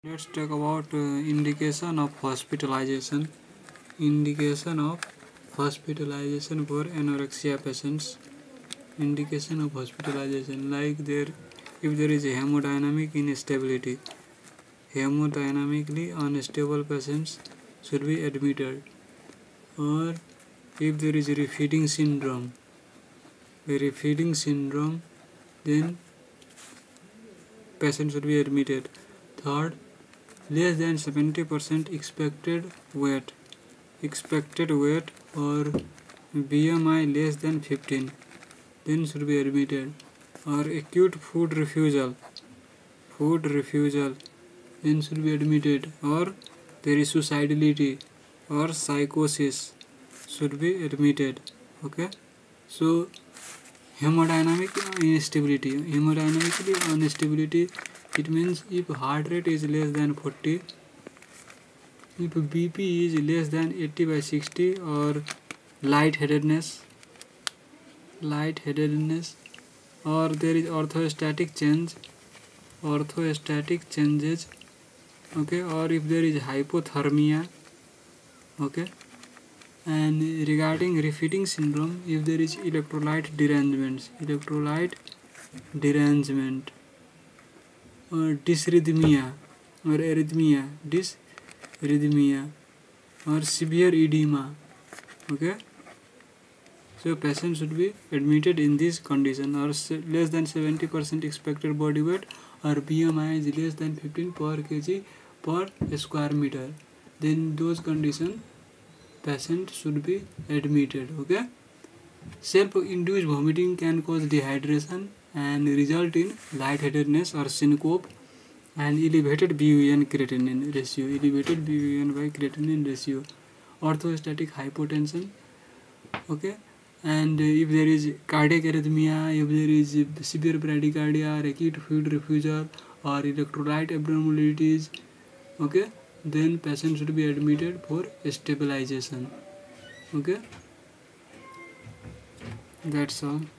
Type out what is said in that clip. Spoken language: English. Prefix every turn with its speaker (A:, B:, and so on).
A: Let's talk about indication of hospitalization. Indication of hospitalization for anorexia patients. Indication of hospitalization, like if there is a hemodynamic instability, hemodynamically unstable patients should be admitted, or if there is a refeeding syndrome, then patient should be admitted. Third, less than 70% expected weight or BMI less than 15, then should be admitted. Or acute food refusal, then should be admitted. Or there is suicidality or psychosis, should be admitted. Okay, so hemodynamically instability, it means if heart rate is less than 40, if BP is less than 80/60, or lightheadedness, or there is orthostatic changes, okay, or if there is hypothermia, okay. And regarding refeeding syndrome, if there is electrolyte derangement, or dysrhythmia or arrhythmia, or severe edema, okay, so patient should be admitted in this condition. Or less than 70% expected body weight, or BMI is less than 15 per kg per square meter, then those conditions patient should be admitted. Okay, self-induced vomiting can cause dehydration and result in lightheadedness or syncope, and elevated BUN creatinine ratio, elevated BUN by creatinine ratio, orthostatic hypotension, okay. And if there is cardiac arrhythmia, if there is severe bradycardia or acute fluid refusal or electrolyte abnormalities, okay, then patient should be admitted for stabilization. Okay, that's all.